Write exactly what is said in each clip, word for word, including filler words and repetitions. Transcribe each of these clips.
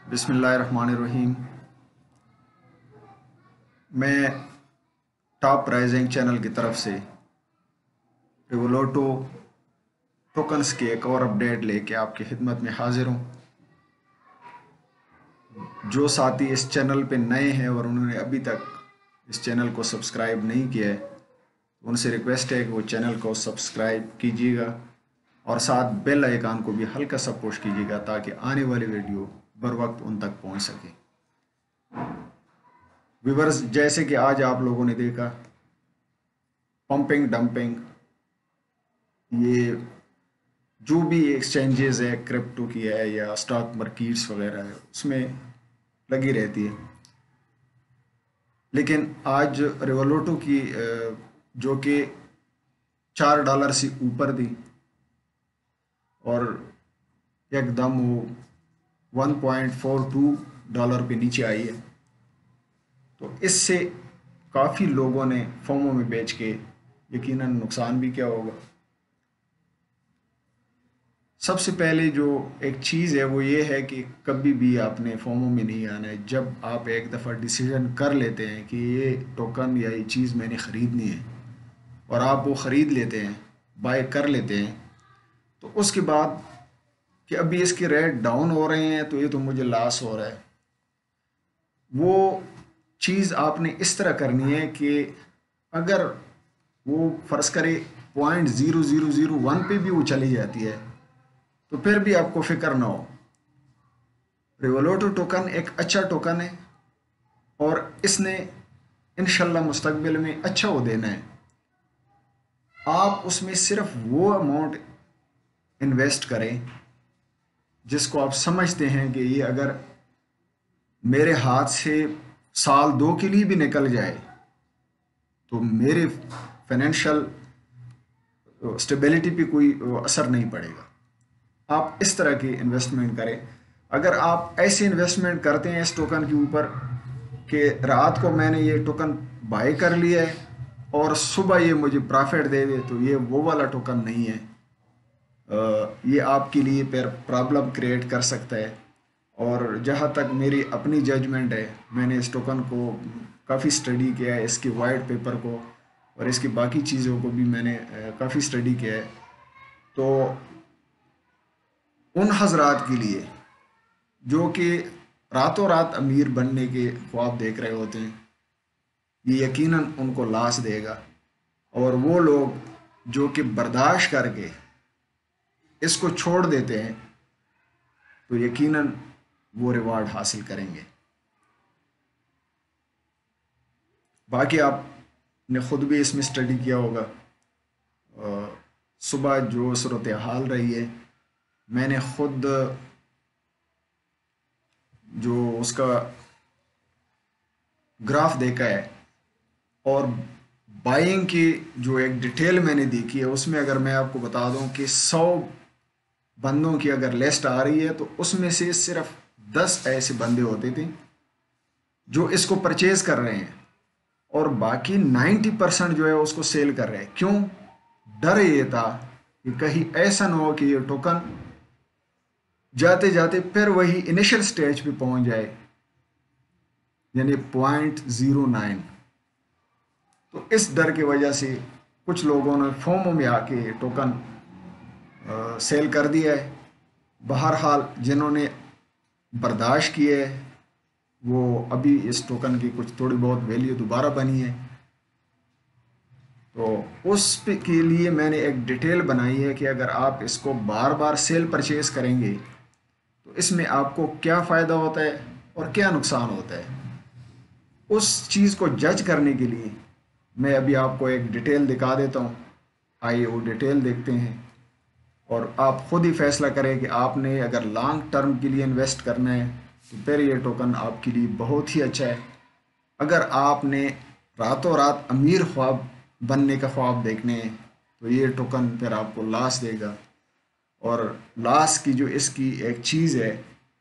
बिस्मिल्लाहिर्रहमानिर्रहीम। मैं top rising channel की तरफ से रिवोलोटो टोकन्स की एक और अपडेट लेके आपकी खिदमत में हाजिर हूँ। जो साथी इस चैनल पे नए हैं और उन्होंने अभी तक इस चैनल को सब्सक्राइब नहीं किया है, उनसे रिक्वेस्ट है कि वो चैनल को सब्सक्राइब कीजिएगा और साथ बेल आइकन को भी हल्का सा पुश कीजिएगा ताकि आने वाली वीडियो बर वक्त उन तक पहुँच सके। व्यूवर्स, जैसे कि आज आप लोगों ने देखा पंपिंग डंपिंग, ये जो भी एक्सचेंजेस है क्रिप्टो की है या स्टॉक मार्केट्स वगैरह है उसमें लगी रहती है। लेकिन आज रिवोलोटो की जो कि चार डॉलर से ऊपर थी और एकदम वो one point four two dollar पे नीचे आई है, तो इससे काफ़ी लोगों ने फोमो में बेच के यकीनन नुकसान भी किया होगा। सबसे पहले जो एक चीज़ है वो ये है कि कभी भी आपने फोमो में नहीं आना है। जब आप एक दफ़ा डिसीजन कर लेते हैं कि ये टोकन या ये चीज़ मैंने ख़रीदनी है और आप वो ख़रीद लेते हैं, बाय कर लेते हैं, तो उसके बाद कि अभी इसके रेट डाउन हो रहे हैं तो ये तो मुझे लॉस हो रहा है, वो चीज़ आपने इस तरह करनी है कि अगर वो फ़र्ज़ करे point zero zero zero one पे भी वो चली जाती है तो फिर भी आपको फ़िक्र ना हो। रिवोलोटो टोकन एक अच्छा टोकन है और इसने इंशाल्लाह मुस्तकबिल में अच्छा हो देना है। आप उसमें सिर्फ वो अमाउंट इन्वेस्ट करें जिसको आप समझते हैं कि ये अगर मेरे हाथ से साल दो के लिए भी निकल जाए तो मेरे फाइनेंशियल स्टेबिलिटी पे कोई असर नहीं पड़ेगा। आप इस तरह की इन्वेस्टमेंट करें। अगर आप ऐसी इन्वेस्टमेंट करते हैं इस टोकन के ऊपर कि रात को मैंने ये टोकन बाय कर लिया है और सुबह ये मुझे प्रॉफिट दे दे, तो ये वो वाला टोकन नहीं है। ये आपके लिए फिर प्रॉब्लम क्रिएट कर सकता है। और जहाँ तक मेरी अपनी जजमेंट है, मैंने इस टोकन को काफ़ी स्टडी किया है, इसके वाइट पेपर को और इसकी बाकी चीज़ों को भी मैंने काफ़ी स्टडी किया है। तो उन हजरात के लिए जो कि रातों रात अमीर बनने के ख्वाब देख रहे होते हैं, ये यकीनन उनको लाश देगा। और वो लोग जो कि बर्दाश्त करके इसको छोड़ देते हैं तो यकीनन वो रिवार्ड हासिल करेंगे। बाकी आपने ख़ुद भी इसमें स्टडी किया होगा। सुबह जो सूरत हाल रही है, मैंने ख़ुद जो उसका ग्राफ देखा है और बाइंग की जो एक डिटेल मैंने देखी है, उसमें अगर मैं आपको बता दूं कि सौ बंदों की अगर लिस्ट आ रही है तो उसमें से सिर्फ दस ऐसे बंदे होते थे जो इसको परचेज कर रहे हैं और बाकी नब्बे परसेंट जो है उसको सेल कर रहे हैं। क्यों? डर ये था कि कहीं ऐसा ना हो कि ये टोकन जाते जाते फिर वही इनिशियल स्टेज पे पहुंच जाए, यानी पॉइंट ज़ीरो नाइन। तो इस डर की वजह से कुछ लोगों ने फोमो में आके टोकन आ, सेल कर दिया है। बहरहाल जिन्होंने बर्दाश्त किए है वो अभी इस टोकन की कुछ थोड़ी बहुत वैल्यू दोबारा बनी है, तो उस पे के लिए मैंने एक डिटेल बनाई है कि अगर आप इसको बार बार सेल परचेज करेंगे तो इसमें आपको क्या फ़ायदा होता है और क्या नुकसान होता है। उस चीज़ को जज करने के लिए मैं अभी आपको एक डिटेल दिखा देता हूँ। आइए वो डिटेल देखते हैं और आप ख़ुद ही फैसला करें कि आपने अगर लॉन्ग टर्म के लिए इन्वेस्ट करना है तो फिर ये टोकन आपके लिए बहुत ही अच्छा है। अगर आपने रातों रात अमीर ख्वाब बनने का ख्वाब देखने हैं तो ये टोकन फिर आपको लॉस देगा। और लॉस की जो इसकी एक चीज़ है,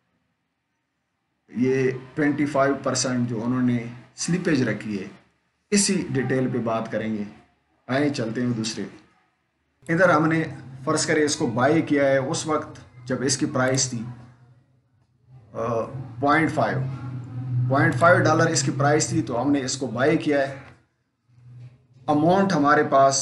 ये ट्वेंटी फाइव परसेंट जो उन्होंने स्लिपेज रखी है, इसी डिटेल पे बात करेंगे। आए चलते हैं दूसरे। इधर हमने फ़र्ज़ करें इसको बाय किया है उस वक्त जब इसकी प्राइस थी point five point five dollar इसकी प्राइस थी, तो हमने इसको बाय किया है। अमाउंट हमारे पास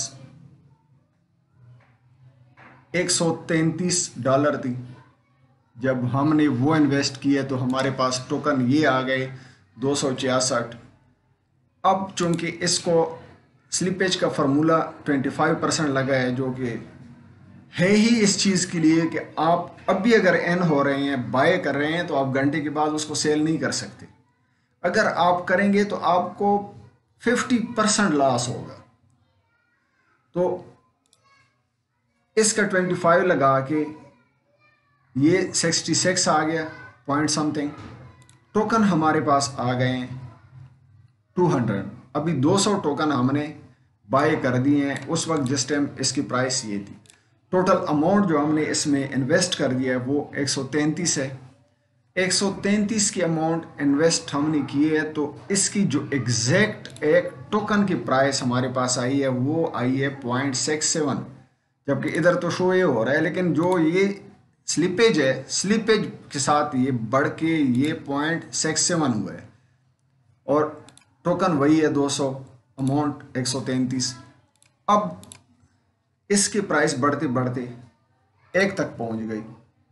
एक सौ तैंतीस डॉलर थी। जब हमने वो इन्वेस्ट किए तो हमारे पास टोकन ये आ गए दो सौ छियासठ। अब चूंकि इसको स्लिपेज का फार्मूला पच्चीस परसेंट लगा है, जो कि है ही इस चीज़ के लिए कि आप अभी अगर एन हो रहे हैं, बाय कर रहे हैं, तो आप घंटे के बाद उसको सेल नहीं कर सकते। अगर आप करेंगे तो आपको पचास परसेंट लॉस होगा। तो इसका पच्चीस लगा के ये छियासठ आ गया पॉइंट समथिंग। टोकन हमारे पास आ गए हैं दो सौ। अभी दो सौ टोकन हमने बाय कर दिए हैं उस वक्त जिस टाइम इसकी प्राइस ये थी। टोटल अमाउंट जो हमने इसमें इन्वेस्ट कर दिया है वो एक सौ तैंतीस है। एक सौ तैंतीस की अमाउंट इन्वेस्ट हमने की है, तो इसकी जो एग्जैक्ट एक टोकन की प्राइस हमारे पास आई है वो आई है पॉइंट सिक्स सेवन। जबकि इधर तो शो ये हो रहा है, लेकिन जो ये स्लिपेज है, स्लिपेज के साथ ये बढ़ के ये पॉइंट सिक्स सेवन हुआ है, और टोकन वही है दो सौ, अमाउंट एक सौ तैंतीस। अब इसकी प्राइस बढ़ते बढ़ते एक तक पहुंच गई।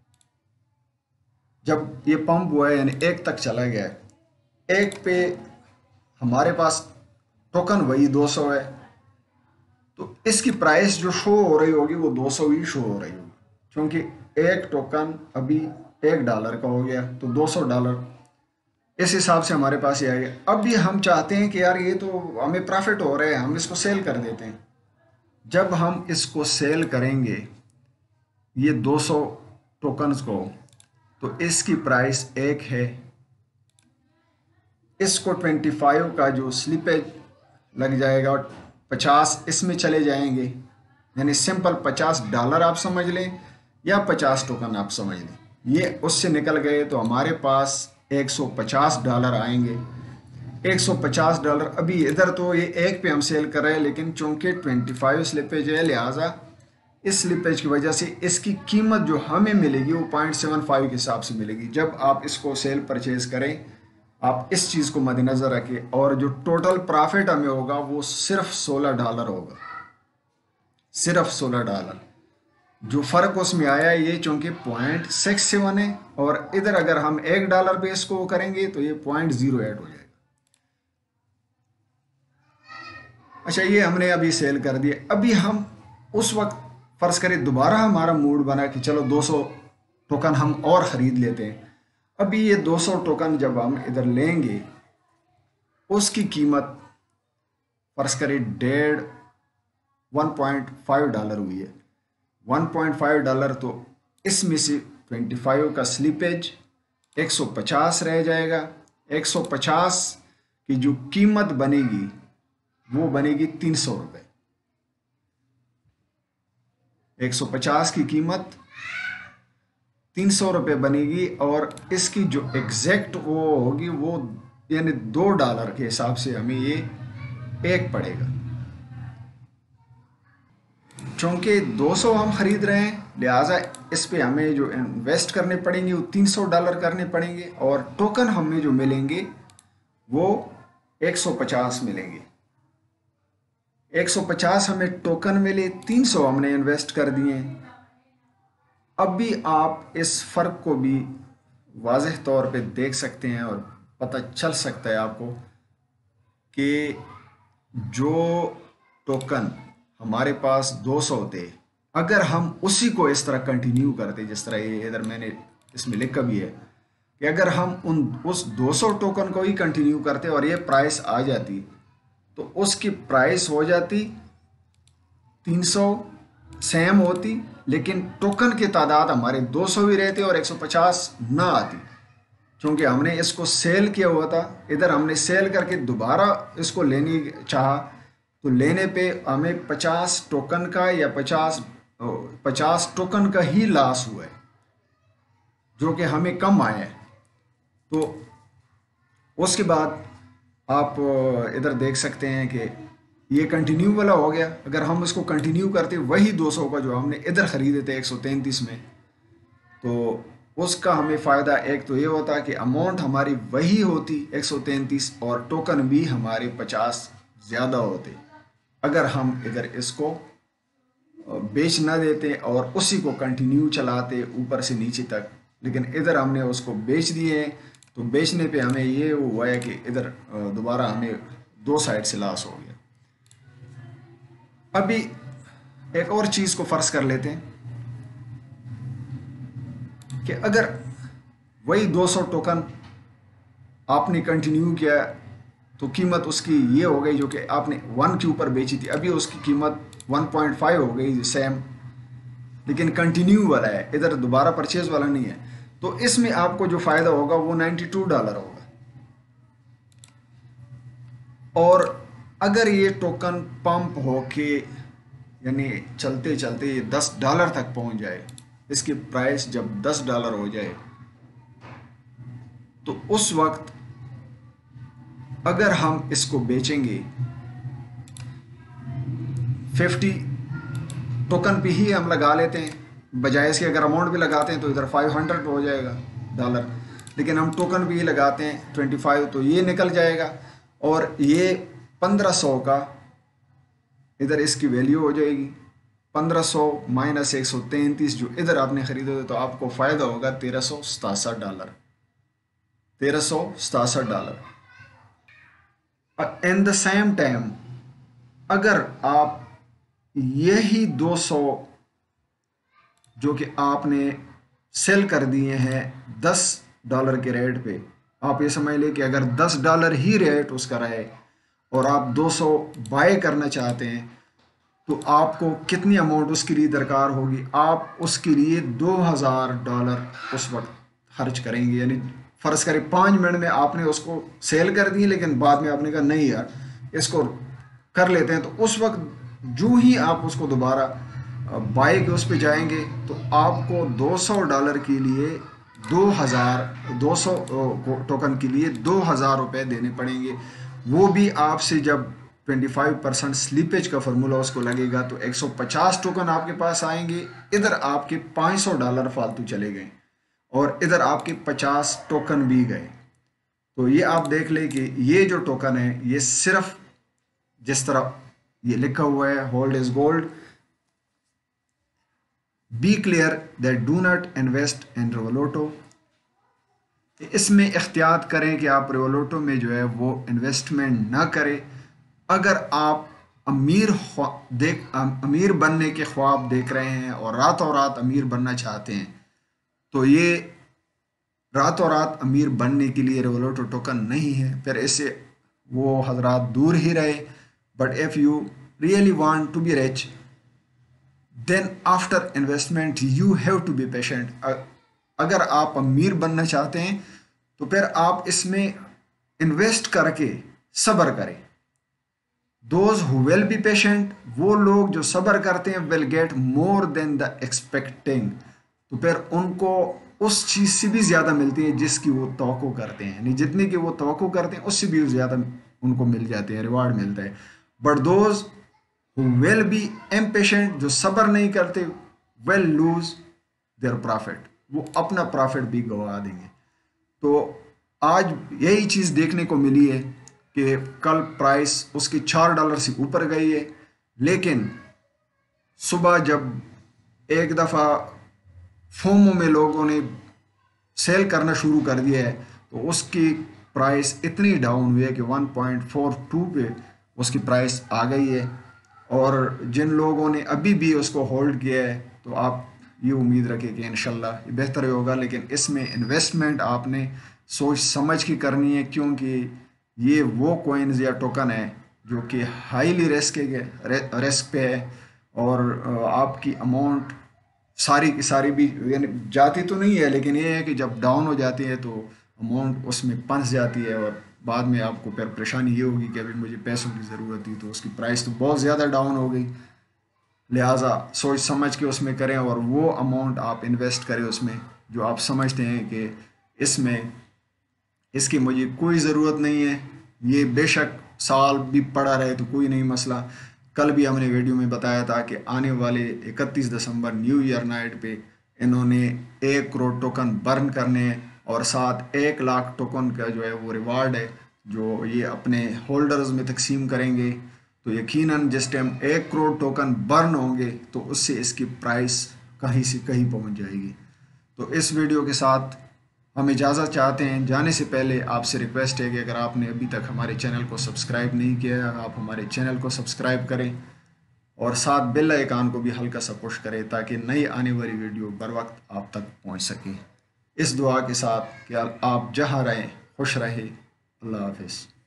जब ये पंप हुआ है यानी एक तक चला गया है, एक पे हमारे पास टोकन वही दो सौ है, तो इसकी प्राइस जो शो हो रही होगी वो दो सौ ही शो हो रही होगी, क्योंकि एक टोकन अभी एक डॉलर का हो गया, तो दो सौ डॉलर इस हिसाब से हमारे पास ये आ गया। अब भी हम चाहते हैं कि यार ये तो हमें प्रॉफिट हो रहा है, हम इसको सेल कर देते हैं। जब हम इसको सेल करेंगे ये दो सौ टोकन्स को, तो इसकी प्राइस एक है। इसको पच्चीस का जो स्लिपेज लग जाएगा और पचास इसमें चले जाएंगे, यानी सिंपल पचास डॉलर आप समझ लें या पचास टोकन आप समझ लें, ये उससे निकल गए तो हमारे पास एक सौ पचास डॉलर आएंगे। एक सौ पचास डॉलर अभी इधर तो ये एक पे हम सेल कर रहे हैं, लेकिन चूंकि पच्चीस स्लिपेज है, लिहाजा इस स्लिपेज की वजह से इसकी कीमत जो हमें मिलेगी वो पॉइंट सेवन फाइव के हिसाब से मिलेगी। जब आप इसको सेल परचेज करें, आप इस चीज़ को मद्देनज़र रखें, और जो टोटल प्रॉफिट हमें होगा वो सिर्फ सोलह डॉलर होगा, सिर्फ सोलह डॉलर। जो फ़र्क उसमें आया ये चूंकि पॉइंट सिक्स सेवन है, और इधर अगर हम एक डॉलर पे इसको करेंगे तो ये पॉइंट जीरो एट हो जाएगा। अच्छा, ये हमने अभी सेल कर दिया। अभी हम उस वक्त फर्ज करें दोबारा हमारा मूड बना कि चलो दो सौ टोकन हम और ख़रीद लेते हैं। अभी ये दो सौ टोकन जब हम इधर लेंगे, उसकी कीमत फर्ज करें डेढ़ वन पॉइंट फाइव डॉलर हुई है। वन पॉइंट फाइव डॉलर, तो इसमें से पच्चीस का स्लिपेज एक सौ पचास रह जाएगा। एक सौ पचास की जो कीमत बनेगी वो बनेगी तीन सौ रुपये। एक सौ पचास की कीमत तीन सौ रुपये बनेगी, और इसकी जो एग्जैक्ट वो होगी वो यानी दो डॉलर के हिसाब से हमें ये एक पड़ेगा। चूँकि दो सौ हम ख़रीद रहे हैं, लिहाजा इस पे हमें जो इन्वेस्ट करने पड़ेंगे वो तीन सौ डॉलर करने पड़ेंगे, और टोकन हमें जो मिलेंगे वो एक सौ पचास मिलेंगे। एक सौ पचास हमें टोकन मिले, तीन सौ हमने इन्वेस्ट कर दिए। अब भी आप इस फ़र्क को भी वाज़ेह तौर पे देख सकते हैं और पता चल सकता है आपको कि जो टोकन हमारे पास दो सौ थे, अगर हम उसी को इस तरह कंटिन्यू करते, जिस तरह ये इधर मैंने इसमें लिखा भी है कि अगर हम उन उस दो सौ टोकन को ही कंटिन्यू करते और ये प्राइस आ जाती, तो उसकी प्राइस हो जाती तीन सौ सेम होती, लेकिन टोकन की तादाद हमारे दो सौ ही रहते और एक सौ पचास ना आती, क्योंकि हमने इसको सेल किया हुआ था। इधर हमने सेल करके दोबारा इसको लेने चाहा, तो लेने पे हमें पचास टोकन का या पचास पचास टोकन का ही लॉस हुआ है, जो कि हमें कम आया है। तो उसके बाद आप इधर देख सकते हैं कि ये कंटिन्यू वाला हो गया। अगर हम इसको कंटिन्यू करते वही दो सौ का जो हमने इधर ख़रीदे थे एक सौ तैंतीस में, तो उसका हमें फ़ायदा एक तो ये होता कि अमाउंट हमारी वही होती एक सौ तैंतीस और टोकन भी हमारे पचास ज़्यादा होते अगर हम इधर इसको बेच ना देते और उसी को कंटिन्यू चलाते ऊपर से नीचे तक। लेकिन इधर हमने उसको बेच दिए तो बेचने पे हमें ये हुआ है कि इधर दोबारा हमें दो साइड से लॉस हो गया। अभी एक और चीज़ को फर्ज कर लेते हैं कि अगर वही दो सौ टोकन आपने कंटिन्यू किया तो कीमत उसकी ये हो गई जो कि आपने वन के ऊपर बेची थी, अभी उसकी कीमत वन पॉइंट फाइव हो गई सेम, लेकिन कंटिन्यू वाला है, इधर दोबारा परचेज वाला नहीं है। तो इसमें आपको जो फ़ायदा होगा वो नाइन्टी टू डॉलर होगा। और अगर ये टोकन पंप होके यानी चलते चलते ये दस डॉलर तक पहुंच जाए, इसकी प्राइस जब दस डॉलर हो जाए तो उस वक्त अगर हम इसको बेचेंगे फिफ्टी टोकन पे ही हम लगा लेते हैं, बजाय इसके अगर अमाउंट भी लगाते हैं तो इधर फाइव हंड्रेड हो जाएगा डॉलर, लेकिन हम टोकन भी लगाते हैं ट्वेंटी फाइव तो ये निकल जाएगा और ये पंद्रह सौ का इधर इसकी वैल्यू हो जाएगी। पंद्रह सौ माइनस एक सौ तैंतीस जो इधर आपने खरीदे तो आपको फ़ायदा होगा तेरह सौ सतासठ डॉलर तेरह सौ सतासठ dollar. At the same time अगर आप यही दो सौ जो कि आपने सेल कर दिए हैं दस डॉलर के रेट पे, आप ये समझ लें कि अगर दस डॉलर ही रेट उसका रहे और आप दो सौ बाय करना चाहते हैं तो आपको कितनी अमाउंट उसके लिए दरकार होगी? आप उसके लिए दो हज़ार डॉलर उस वक्त खर्च करेंगे। यानी फ़र्ज़ करें पाँच मिनट में आपने उसको सेल कर दी लेकिन बाद में आपने कहा नहीं यार इसको कर लेते हैं, तो उस वक्त जो ही आप उसको दोबारा बाय के उस पे जाएंगे तो आपको दो सौ डॉलर के लिए दो हज़ार दो सौ टोकन के लिए दो हज़ार रुपये देने पड़ेंगे। वो भी आपसे जब पच्चीस परसेंट स्लीपेज का फार्मूला उसको लगेगा तो एक सौ पचास टोकन आपके पास आएंगे, इधर आपके पाँच सौ डॉलर फालतू चले गए और इधर आपके पचास टोकन भी गए। तो ये आप देख लें कि ये जो टोकन है ये सिर्फ जिस तरह ये लिखा हुआ है hold is gold, be clear that do not invest in Revoluto, इसमें एहतियात करें कि आप रेवोलूटो में जो है वो इन्वेस्टमेंट ना करें। अगर आप अमीर देख अमीर बनने के ख्वाब देख रहे हैं और रातों रात अमीर बनना चाहते हैं तो ये रातों रात अमीर बनने के लिए रेवोलूटो टोकन नहीं है, फिर इससे वो हजरात दूर ही रहे। But if you really want to be rich then after investment you have to be patient. अगर आप अमीर बनना चाहते हैं तो फिर आप इसमें इन्वेस्ट करके सब्र करें। Those who will be patient, वो लोग जो सब्र करते हैं, will get more than the expecting, तो फिर उनको उस चीज़ से भी ज़्यादा मिलती है जिसकी वो तवक्को करते हैं, यानी जितने की वो तवक्को करते हैं उससे भी ज़्यादा उनको मिल जाते हैं, रिवार्ड मिलता है। But those who will be impatient, जो सब्र नहीं करते, विल लूज देयर प्रॉफिट, वो अपना प्रॉफिट भी गवा देंगे। तो आज यही चीज़ देखने को मिली है कि कल प्राइस उसकी चार डॉलर से ऊपर गई है, लेकिन सुबह जब एक दफ़ा फोमो में लोगों ने सेल करना शुरू कर दिया है तो उसकी प्राइस इतनी डाउन हुई है कि वन पॉइंट फोर टू पे उसकी प्राइस आ गई है। और जिन लोगों ने अभी भी उसको होल्ड किया है तो आप ये उम्मीद रखें कि इंशाल्लाह बेहतर होगा, लेकिन इसमें इन्वेस्टमेंट आपने सोच समझ के करनी है, क्योंकि ये वो कॉइन्स या टोकन है जो कि हाईली रिस्क रिस्क पे है और आपकी अमाउंट सारी की सारी भी यानी जाती तो नहीं है, लेकिन ये है कि जब डाउन हो जाती है तो अमाउंट उसमें फंस जाती है और बाद में आपको फिर परेशानी ये होगी कि अभी मुझे पैसों की ज़रूरत थी तो उसकी प्राइस तो बहुत ज़्यादा डाउन हो गई। लिहाजा सोच समझ के उसमें करें और वो अमाउंट आप इन्वेस्ट करें उसमें जो आप समझते हैं कि इसमें इसकी मुझे कोई ज़रूरत नहीं है, ये बेशक साल भी पड़ा रहे तो कोई नहीं मसला। कल भी हमने वीडियो में बताया था कि आने वाले इकतीस दिसंबर न्यू ईयर नाइट पे इन्होंने एक करोड़ टोकन बर्न करने हैं और साथ एक लाख टोकन का जो है वो रिवार्ड है जो ये अपने होल्डर्स में तकसीम करेंगे। तो यकीनन जिस टाइम एक करोड़ टोकन बर्न होंगे तो उससे इसकी प्राइस कहीं से कहीं पहुंच जाएगी। तो इस वीडियो के साथ हम इजाज़त चाहते हैं। जाने से पहले आपसे रिक्वेस्ट है कि अगर आपने अभी तक हमारे चैनल को सब्सक्राइब नहीं किया है, आप हमारे चैनल को सब्सक्राइब करें और साथ बेल आइकन को भी हल्का सा पुश करें ताकि नई आने वाली वीडियो बर वक्त आप तक पहुंच सके। इस दुआ के साथ कि आप जहाँ रहें खुश रहें। अल्लाह हाफिज़।